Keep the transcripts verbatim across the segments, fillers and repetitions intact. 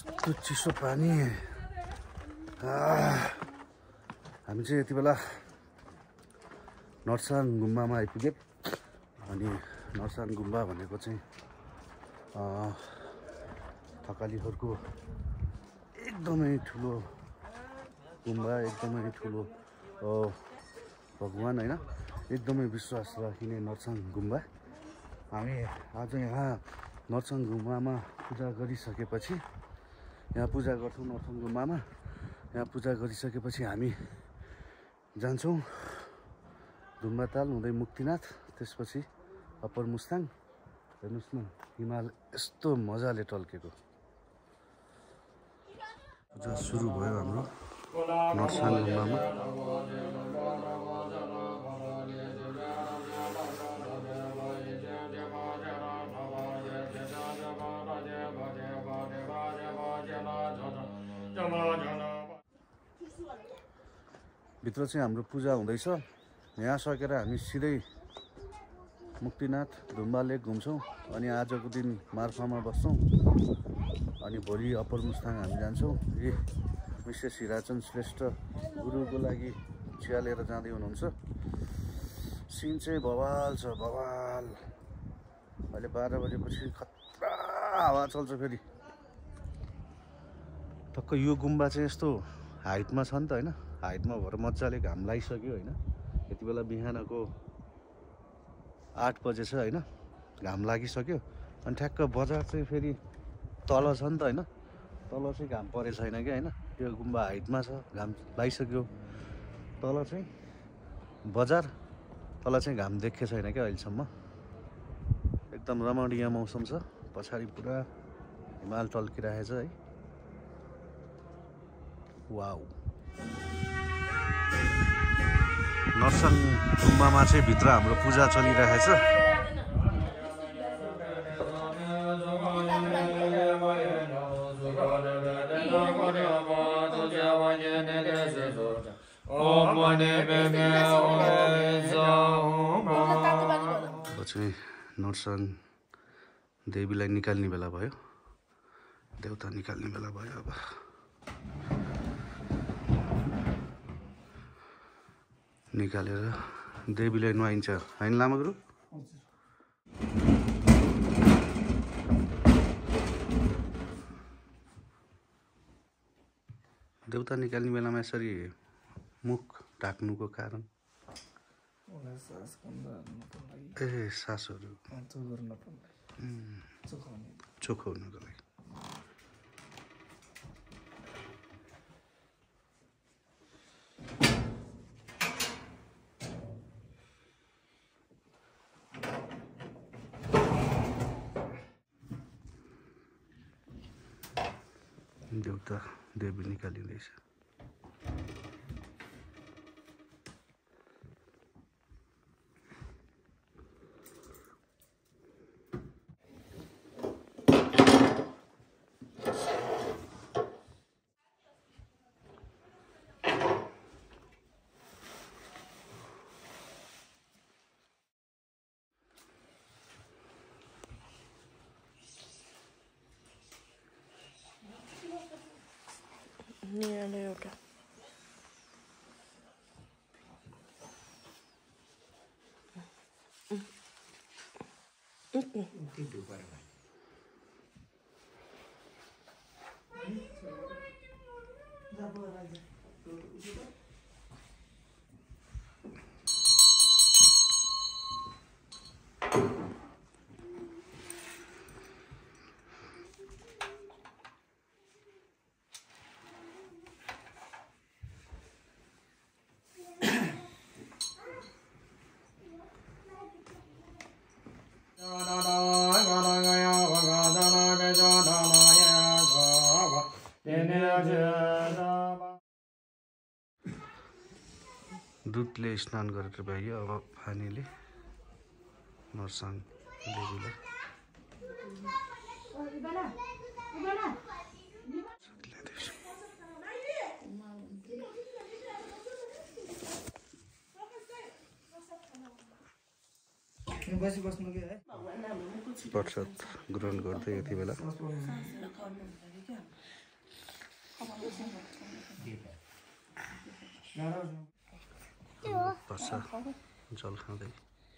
त्यो चिसो पानी हामी चाहिँ यति बेला नर्साङ गुम्बामा आइपुग्यौँ। अनि नर्साङ गुम्बा भनेको चाहिँ थकालीहरूको एकदमै ठुलो गुम्बा, एकदमै ठुलो भगवान होइन, एकदमै विश्वास राखिने नर्साङ गुम्बा। हामी आज यहाँ नर्साङ गुम्बामा पूजा गरिसकेपछि यहाँ पूजा गर्छौँ नर्साङ गुम्बामा। यहाँ पूजा गरिसकेपछि हामी जान्छौँ धुम्बाताल हुँदै मुक्तिनाथ, त्यसपछि अप्पर मुस्ताङ। हेर्नुहोस् न हिमाल यस्तो मजाले टल्केको। पूजा सुरु भयो हाम्रो नर्साङ गुम्बामा। भित्र चाहिँ हाम्रो पूजा हुँदैछ। यहाँ सकेर हामी सिधै मुक्तिनाथ धुम्बा लेक घुम्छौँ अनि आजको दिन मार्फामा बस्छौँ अनि भोलि अप्पर मुस्ताङ हामी जान्छौँ। यी मिसेस हिराचन श्रेष्ठ गुरुको लागि चिया लिएर जाँदै हुनुहुन्छ। सिन चाहिँ बवाल छ, बवाल। अहिले बाह्र बजेपछि खतरा हावा चल्छ फेरि। टक्क यो गुम्बा चाहिँ यस्तो हाइटमा छ नि त होइन, हाइटमा भएर मजाले घाम लागिसक्यो होइन। यति बेला बिहानको आठ बजे छ होइन, घाम लागिसक्यो। अनि ठ्याक्क बजार चाहिँ फेरि तल छ नि त होइन, तल चाहिँ घाम परे छैन क्या होइन। त्यो गुम्बा हाइटमा छ, घाम लागिसक्यो। तल चाहिँ बजार, तल चाहिँ घाम देखे छैन क्या अहिलेसम्म। एकदम रमणीय मौसम छ। पछाडि पुरा हिमाल टल्किरहेछ है। वाउ। नर्साङ गुम्बामा चाहिँ भित्र हाम्रो पूजा चलिरहेछ। अब चाहिँ नर्साङ देवीलाई निकाल्ने बेला भयो, देउता निकाल्ने बेला भयो। अब निकालेर देवीलाई नुहाइन्छ होइन लामा गुरु? देउता निकाल्ने बेलामा यसरी मुख ढाक्नुको कारण ए सासहरू चोखो हुनुको लागि। देउता देवी निकालिँदैछ। निराले एउटा दुधले स्नान गरेर भयो। अब पानीले नर्साङ देवीलाई प्रसाद ग्रहण गर्दै यति बेला बस्छ जल खाँदै।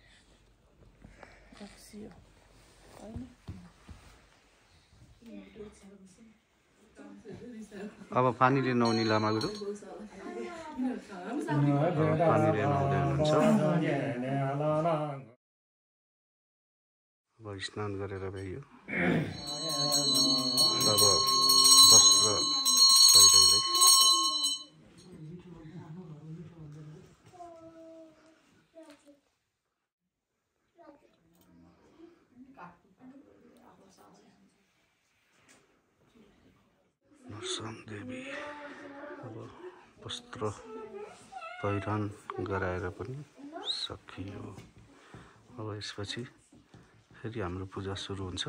अब पानीले नुहाउने लामागुरु पानीले नुहाउँदै हुनुहुन्छ। अब स्नान गरेर भ्याइयो। अब वस्त्र खरिदैदै नरसाङ देवी अब वस्त्र पहिरन गराएर पनि सकियो। अब यसपछि फेरि हाम्रो पूजा सुरु हुन्छ।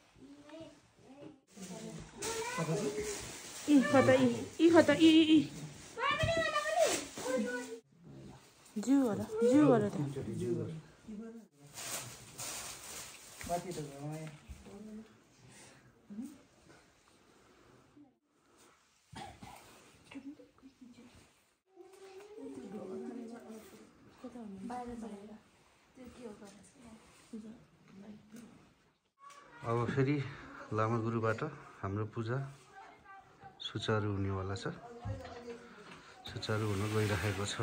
अब फेरि लामा गुरुबाट हाम्रो पूजा सुचारू हुनेवाला छ, सुचारू हुन गइरहेको छ।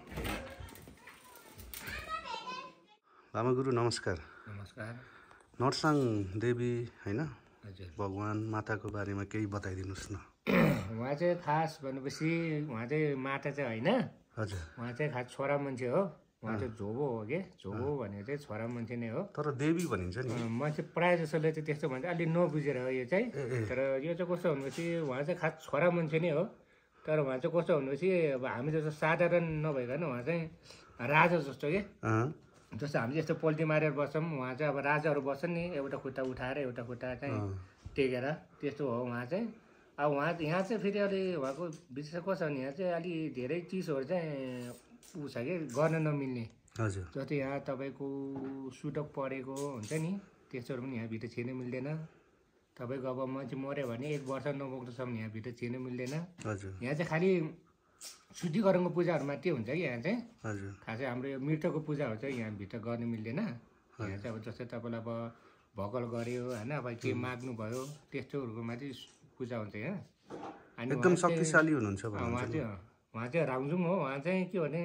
लामा गुरु नमस्कार। नमस्कार। नरसाङ देवी हैन, भगवान माताको बारेमा केही बताइदिनुहोस् न। उहाँ चाहिँ खास भनेपछि उहाँ चाहिँ माता चाहिँ होइन, हजुर उहाँ चाहिँ खास छोरा मान्छे हो। उहाँ चाहिँ झोबो हो कि झोबो भनेको चाहिँ छोरा मान्छे नै हो, तर देवी भनिन्छ नि। मान्छे प्रायः जसोले चाहिँ त्यस्तो भन्छ, अलिक नबुझेर हो यो चाहिँ। तर यो चाहिँ कस्तो भनेपछि उहाँ चाहिँ खास छोरा मान्छे नै हो। तर उहाँ चाहिँ कस्तो भनेपछि अब हामी जस्तो साधारण नभइकन उहाँ चाहिँ राजा जस्तो के, जस्तो हामी जस्तो पोल्टी मारेर बस्छौँ, उहाँ चाहिँ अब राजाहरू बस्छन् नि, एउटा खुट्टा उठाएर एउटा खुट्टा चाहिँ टेकेर, त्यस्तो हो उहाँ चाहिँ। अब उहाँ यहाँ चाहिँ फेरि अलि उहाँको विशेष कस्तो छ भने यहाँ चाहिँ अलि धेरै चिजहरू चाहिँ ऊ छ कि गर्न नमिल्ने। हजुर जस्तै यहाँ तपाईँको सुटक परेको हुन्छ नि, त्यस्तोहरू पनि यहाँभित्र छिर्न मिल्दैन। तपाईँको अब मान्छे मऱ्यो भने एक वर्ष नपुग्नुसम्म यहाँभित्र छिर्न मिल्दैन। हजुर यहाँ चाहिँ खालि शुद्धिकरणको पूजाहरू मात्रै हुन्छ कि यहाँ चाहिँ। हजुर खासै हाम्रो यो मृतकको पूजाहरू चाहिँ यहाँभित्र गर्नु मिल्दैन। यहाँ चाहिँ अब जस्तै तपाईँलाई अब भगल गऱ्यो होइन, अब के माग्नु भयो त्यस्तोहरूको मात्रै पूजा हुन्छ यहाँ। अनि एकदम शक्तिशाली हुनुहुन्छ उहाँ चाहिँ उहाँ चाहिँ रामजुङ हो। उहाँ चाहिँ के भने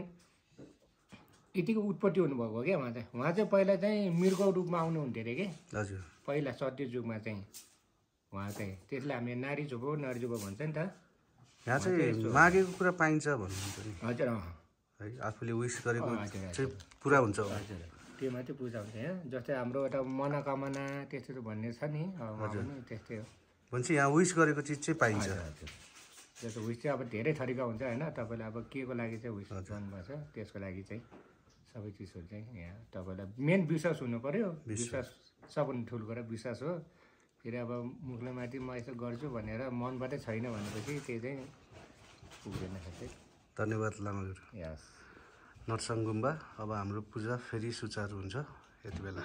यतिको उत्पत्ति हुनुभएको हो क्या उहाँ चाहिँ। उहाँ चाहिँ पहिला चाहिँ मृगको रूपमा आउनुहुन्थ्यो अरे कि, हजुर पहिला सत्य युगमा चाहिँ उहाँ चाहिँ। त्यसलाई हामीले नारी झोबो नारी झोबो भन्छ नि त। यहाँ चाहिँ मागेको कुरा पाइन्छ भन्नुहुन्छ नि। हजुर है, आफूले विस गरेको हजुर चाहिँ पुरा हुन्छ। हजुर त्यो मात्रै पूजा हुन्छ यहाँ। जस्तै हाम्रो एउटा मनोकामना त्यस्तो भन्ने छ नि, पनि त्यस्तै हो। भन्छ यहाँ विस गरेको चिज चाहिँ पाइन्छ। हजुर जस्तो विस चाहिँ अब धेरै थरीका हुन्छ होइन। तपाईँलाई अब के को लागि चाहिँ विस गर्नुपर्छ, त्यसको लागि चाहिँ सबै चिजहरू चाहिँ यहाँ तपाईँलाई मेन विश्वास हुनु पऱ्यो। विश्वास सबभन्दा ठुलो कुरा विश्वास हो। फेरि अब मुखलाई माथि म यसो गर्छु भनेर मनबाटै छैन भनेपछि त्यही चाहिँ पुग्दैन खासै। धन्यवाद लामा गुरु। यस नरसाङ गुम्बा अब हाम्रो पूजा फेरि सुचारू हुन्छ यति बेला।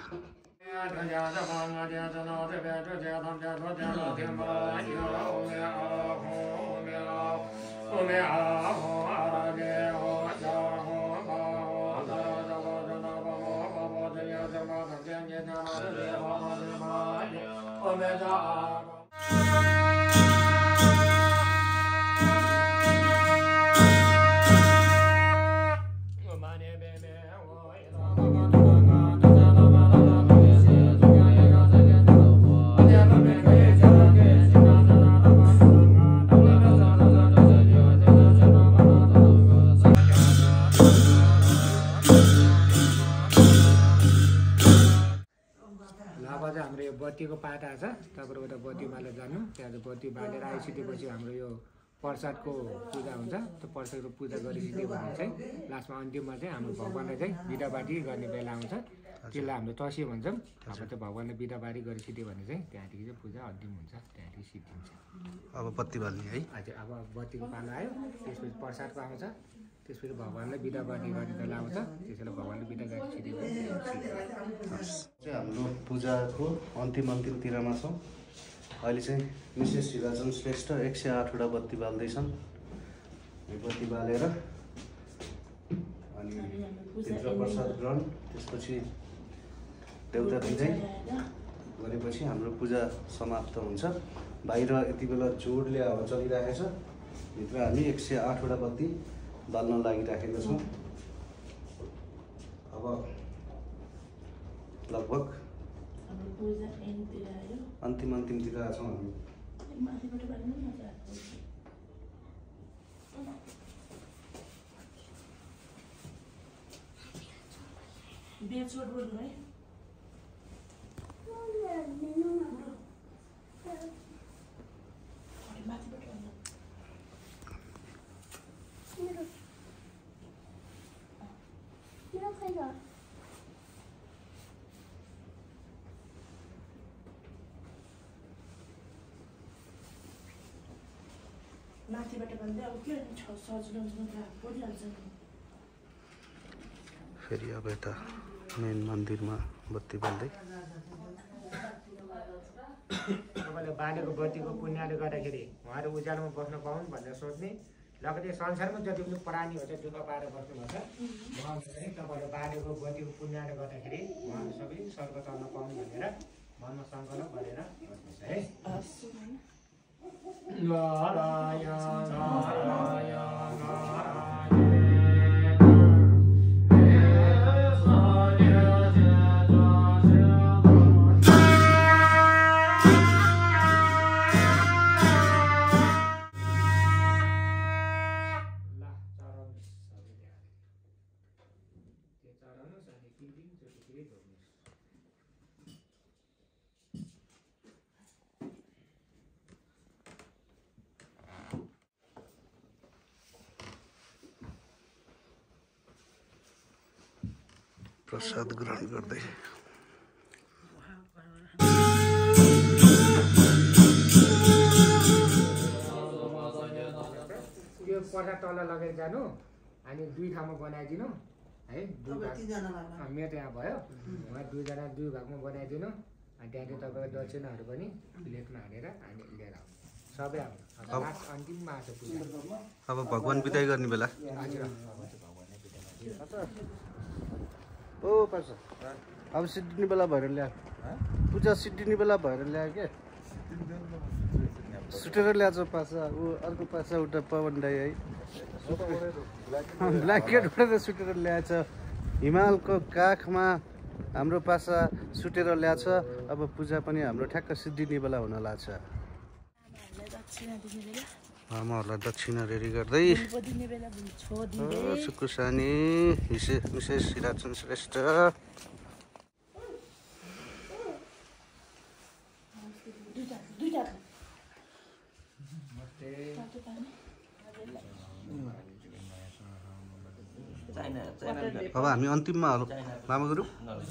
बत्तीको पाटा छ, तपाईँको उता बत्ती बालेर जानु, त्यहाँ चाहिँ बत्ती बालेर आइसकेपछि हाम्रो यो प्रसादको पूजा हुन्छ। त्यो प्रसादको पूजा गरिसक्यो भने चाहिँ लास्टमा अन्तिममा चाहिँ हाम्रो भगवान्लाई चाहिँ बिदाबारी गर्ने बेला आउँछ। त्यसलाई हाम्रो तसियो भन्छौँ। अब त्यो भगवान्लाई बिदाबारी गरिसक्यो भने चाहिँ त्यहाँदेखि चाहिँ पूजा अन्तिम हुन्छ, त्यहाँदेखि सिद्धिन्छ। अब बत्ती बाल्ने है। हजुर अब बत्तीको पालो आयो, त्यसपछि प्रसादको आउँछ, त्यसपछि भगवान्लाई बिदाबारी गर्ने बेला आउँछ, त्यसैले भगवान्ले बिदा गरिसक्यो चाहिँ हाम्रो पूजाको अन्तिम अन्तिमतिरमा छौँ। अहिले चाहिँ मिसेस हिराचन श्रेष्ठ एक सय आठवटा बत्ती बाल्दैछन्। यो बत्ती बालेर अनि पितृ प्रसाद ग्रहण, त्यसपछि देउता विजय गरेपछि हाम्रो पूजा समाप्त हुन्छ। बाहिर यति बेला जोडले हावा चलिरहेको छ, भित्र हामी एक सय आठवटा बत्ती बाल्न लागिराखेका छौँ। अब लगभग अन्तिम अन्तिमतिर छौँ हामी। माथिबाट भन्दै अब के सजिलो परिहाल्छ। फेरि अब यता मेन मन्दिरमा बत्ती बाल्दै तपाईँले बालेको बत्तीको पुण्यले गर्दाखेरि उहाँहरू उज्यालोमा बस्न पाउन् भनेर सोच्ने। लगतै संसारमा जति पनि प्राणी हुन्छ दुःख पाएर बस्नुभएको छ, उहाँहरू चाहिँ तपाईँले बालेको बत्तीको पुण्यले गर्दाखेरि उहाँहरू सबै स्वर्ग चढ्न पाउन् भनेर मनमा सङ्कल्प गरेर बस्नुहोस् है। नारायण नारायण प्रसाद ग्रहण गर्दै यो पर्दा तल लगेर जानु अनि दुई ठाउँमा बनाइदिनु है। दुई भाग मेरो त्यहाँ भयो, उहाँ दुईजना दुई भागमा बनाइदिनु अनि त्यहाँदेखि तपाईँको दक्षिणाहरू पनि प्लेटमा हालेर हामी लिएर आउनु सबै आउनु। लास्ट अन्तिममा आएको पूजा। अब भगवान बिदाई गर्ने बेला। ओ पास अब सिद्धिने बेला भएर ल्यायो, पूजा सिद्धिने बेला भएर ल्यायो के सुटेर ल्याएको पासा। ऊ अर्को पासा उता पवन दाई है, ब्ल्याङ्केटबाट त सुटेर ल्याएछ। हिमालको काखमा हाम्रो पासा सुटेर ल्याएछ। अब पूजा पनि हाम्रो ठ्याक्क सिद्धिने बेला हुन लाग्छ। आमाहरूलाई दक्षिणा रेडी गर्दै सुकुसानी मिसेस हिराचन श्रेष्ठ। अब हामी अन्तिममा हालौँ लामा गुरु।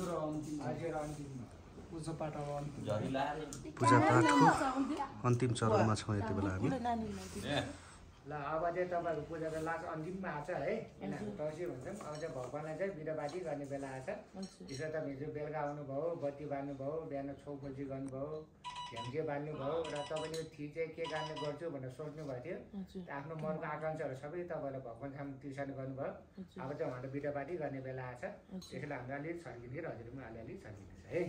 पूजा पाठको अन्तिम चरणमा छौँ यति बेला हामी। ल अब चाहिँ तपाईँको पूजा त लास्ट अन्तिममा आएको छ है। तर्सी भन्छौँ। अब चाहिँ भगवान्लाई चाहिँ बिदाबादी गर्ने बेला आएछ। त्यसो त हिजो बेलुका आउनुभयो, बत्ती बाल्नुभयो, बिहान छौपल्सी गर्नुभयो, झ्याम्जे बाल्नुभयो र तपाईँले थी चाहिँ के कारणले गर्छु भनेर सोच्नु भएको थियो। आफ्नो मनको आकाङ्क्षाहरू सबै तपाईँलाई भगवान् सामु तिर्सना गर्नुभयो। अब चाहिँ उहाँले बिदाबादी गर्ने बेला आएछ। त्यसैले हाम्रो अलिक छर्किने र हजुर पनि अलिअलि छर्किनुहोस् है।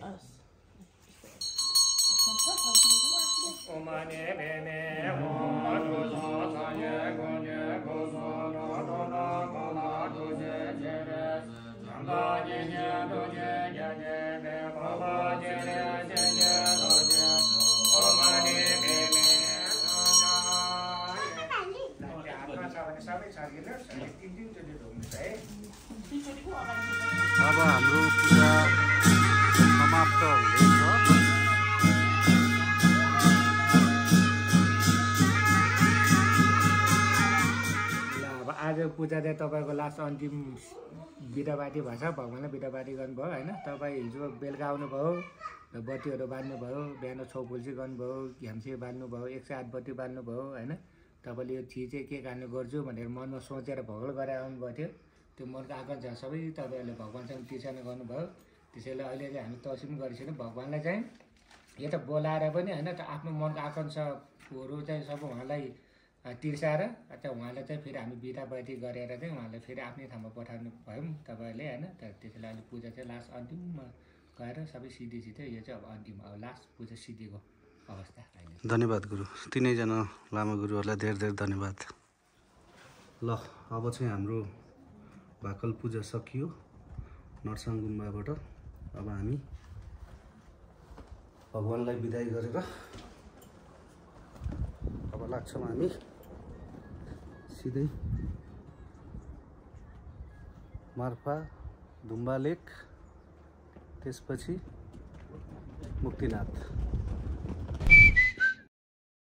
ओमाने मेने ओम दुजा साये गोने गोसो नो नो नो गोना दुजे जेरे गंगा जेने दुजे जेने मे बाबा जेने जेने दुजे ओमाने मेने आफ्ना सबैले सबै छर्किनुहोस्। तिन तिनचोटि धुनुहोस् है। अब हाम्रो पूजा समाप्त हुँदैछ। आज पूजा चाहिँ तपाईँको लास्ट अन्तिम बिदाबादी भएछ। भगवान्लाई बिदाबादी गर्नुभयो होइन। तपाईँ हिजो बेलुका आउनुभयो, बत्तीहरू बाल्नुभयो, बिहान छौपुल्सी गर्नुभयो, घ्याम्से बाल्नुभयो, एक सय आठ बत्ती बाल्नुभयो होइन। तपाईँले यो थी चाहिँ के कारणले गर्छु भनेर मनमा सोचेर भगल गरेर आउनुभएको थियो। त्यो मनको आकाङ्क्षा सबै तपाईँहरूले भगवान्सँग तिर्सना गर्नुभयो। त्यसैले अहिले चाहिँ हामी तर्सी पनि गरिसक्यौँ। भगवान्लाई चाहिँ यता बोलाएर पनि होइन त आफ्नो मनको आकाङ्क्षाहरू चाहिँ सब उहाँलाई तिर्साएर त्यो उहाँलाई चाहिँ फेरि हामी बिदा बैठी गरेर चाहिँ उहाँलाई फेरि आफ्नै ठाउँमा पठाउनु भयौँ तपाईँहरूले होइन तर त्यसैले अहिले पूजा चाहिँ लास्ट अन्तिममा गएर सबै सिद्धिसिधै यो चाहिँ अब अन्तिम अब लास्ट पूजा सिद्धिको अवस्था अहिले। धन्यवाद गुरु, तिनैजना लामा गुरुहरूलाई धेरै धेरै धन्यवाद। ल अब चाहिँ हाम्रो भाकल पूजा सकियो नरसाङ गुम्बाबाट। अब हामी भगवान्लाई बिदाई गरेर अब लाग्छौँ हामी सिधै मार्फा धुम्बा लेक, त्यसपछि मुक्तिनाथ।